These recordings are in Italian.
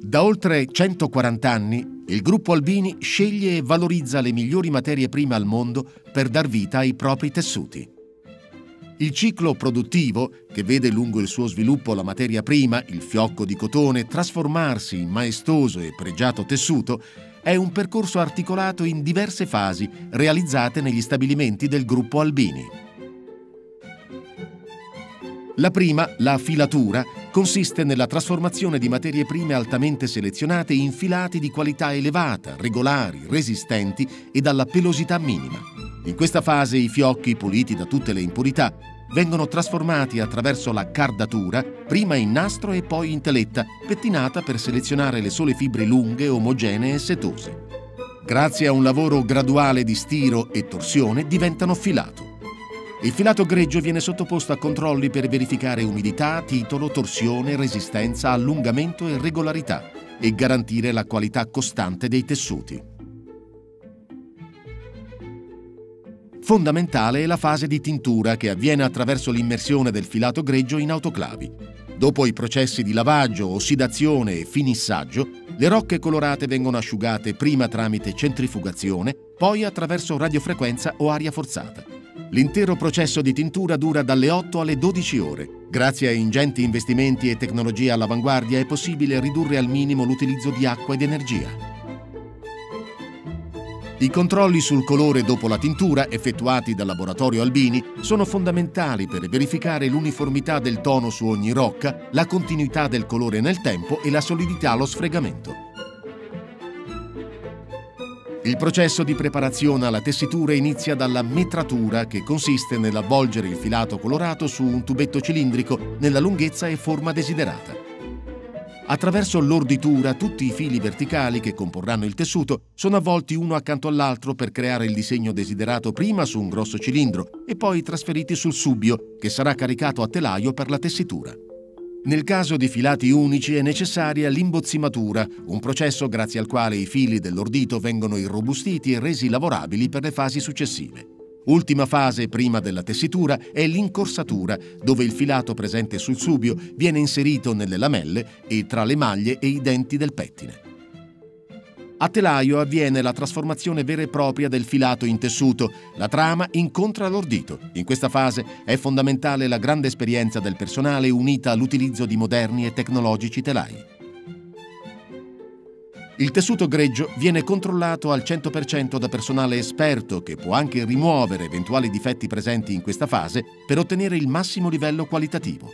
Da oltre 140 anni, il gruppo Albini sceglie e valorizza le migliori materie prime al mondo per dar vita ai propri tessuti. Il ciclo produttivo, che vede lungo il suo sviluppo la materia prima, il fiocco di cotone, trasformarsi in maestoso e pregiato tessuto, è un percorso articolato in diverse fasi realizzate negli stabilimenti del gruppo Albini. La prima, la filatura, consiste nella trasformazione di materie prime altamente selezionate in filati di qualità elevata, regolari, resistenti e dalla pelosità minima. In questa fase i fiocchi, puliti da tutte le impurità, vengono trasformati attraverso la cardatura, prima in nastro e poi in teletta, pettinata per selezionare le sole fibre lunghe, omogenee e setose. Grazie a un lavoro graduale di stiro e torsione diventano filato. Il filato greggio viene sottoposto a controlli per verificare umidità, titolo, torsione, resistenza, allungamento e regolarità e garantire la qualità costante dei tessuti. Fondamentale è la fase di tintura che avviene attraverso l'immersione del filato greggio in autoclavi. Dopo i processi di lavaggio, ossidazione e finissaggio, le rocche colorate vengono asciugate prima tramite centrifugazione, poi attraverso radiofrequenza o aria forzata. L'intero processo di tintura dura dalle 8 alle 12 ore. Grazie a ingenti investimenti e tecnologie all'avanguardia è possibile ridurre al minimo l'utilizzo di acqua ed energia. I controlli sul colore dopo la tintura, effettuati dal laboratorio Albini, sono fondamentali per verificare l'uniformità del tono su ogni rocca, la continuità del colore nel tempo e la solidità allo sfregamento. Il processo di preparazione alla tessitura inizia dalla metratura, che consiste nell'avvolgere il filato colorato su un tubetto cilindrico nella lunghezza e forma desiderata. Attraverso l'orditura, tutti i fili verticali che comporranno il tessuto sono avvolti uno accanto all'altro per creare il disegno desiderato prima su un grosso cilindro e poi trasferiti sul subbio, che sarà caricato a telaio per la tessitura. Nel caso di filati unici è necessaria l'imbozzimatura, un processo grazie al quale i fili dell'ordito vengono irrobustiti e resi lavorabili per le fasi successive. Ultima fase prima della tessitura è l'incorsatura, dove il filato presente sul subbio viene inserito nelle lamelle e tra le maglie e i denti del pettine. A telaio avviene la trasformazione vera e propria del filato in tessuto. La trama incontra l'ordito. In questa fase è fondamentale la grande esperienza del personale unita all'utilizzo di moderni e tecnologici telai. Il tessuto greggio viene controllato al 100% da personale esperto che può anche rimuovere eventuali difetti presenti in questa fase per ottenere il massimo livello qualitativo.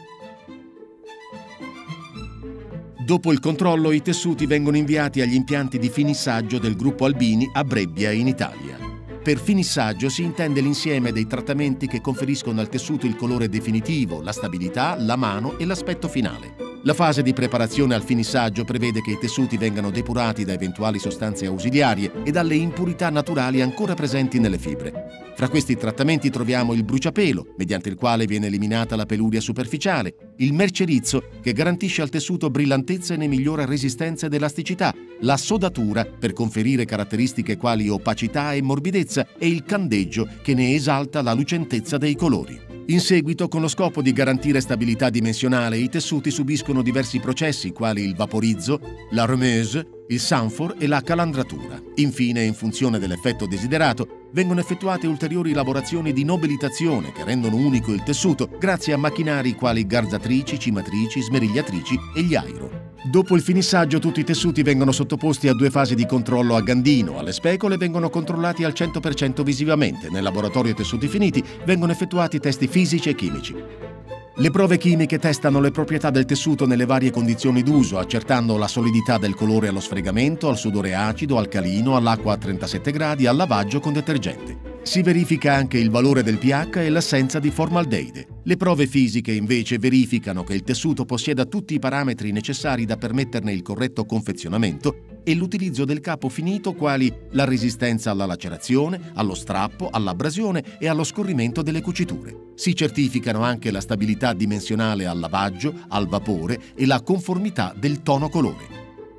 Dopo il controllo, i tessuti vengono inviati agli impianti di finissaggio del gruppo Albini a Brebbia, in Italia. Per finissaggio si intende l'insieme dei trattamenti che conferiscono al tessuto il colore definitivo, la stabilità, la mano e l'aspetto finale. La fase di preparazione al finissaggio prevede che i tessuti vengano depurati da eventuali sostanze ausiliarie e dalle impurità naturali ancora presenti nelle fibre. Fra questi trattamenti troviamo il bruciapelo, mediante il quale viene eliminata la peluria superficiale, il mercerizzo, che garantisce al tessuto brillantezza e ne migliora resistenza ed elasticità, la sodatura, per conferire caratteristiche quali opacità e morbidezza, e il candeggio, che ne esalta la lucentezza dei colori. In seguito, con lo scopo di garantire stabilità dimensionale, i tessuti subiscono diversi processi quali il vaporizzo, la remeuse, il sanfor e la calandratura. Infine, in funzione dell'effetto desiderato, vengono effettuate ulteriori lavorazioni di nobilitazione che rendono unico il tessuto grazie a macchinari quali garzatrici, cimatrici, smerigliatrici e gli airo. Dopo il finissaggio tutti i tessuti vengono sottoposti a 2 fasi di controllo a Gandino. Alle specole vengono controllati al 100% visivamente. Nel laboratorio tessuti finiti vengono effettuati test fisici e chimici. Le prove chimiche testano le proprietà del tessuto nelle varie condizioni d'uso, accertando la solidità del colore allo sfregamento, al sudore acido, alcalino, all'acqua a 37 gradi, al lavaggio con detergente. Si verifica anche il valore del pH e l'assenza di formaldeide. Le prove fisiche invece verificano che il tessuto possieda tutti i parametri necessari da permetterne il corretto confezionamento e l'utilizzo del capo finito, quali la resistenza alla lacerazione, allo strappo, all'abrasione e allo scorrimento delle cuciture. Si certificano anche la stabilità dimensionale al lavaggio, al vapore e la conformità del tono colore.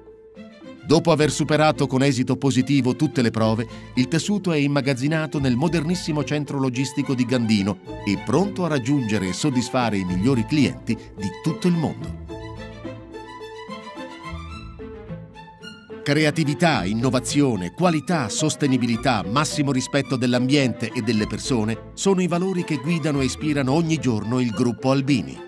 Dopo aver superato con esito positivo tutte le prove, il tessuto è immagazzinato nel modernissimo centro logistico di Gandino e pronto a raggiungere e soddisfare i migliori clienti di tutto il mondo. Creatività, innovazione, qualità, sostenibilità, massimo rispetto dell'ambiente e delle persone sono i valori che guidano e ispirano ogni giorno il gruppo Albini.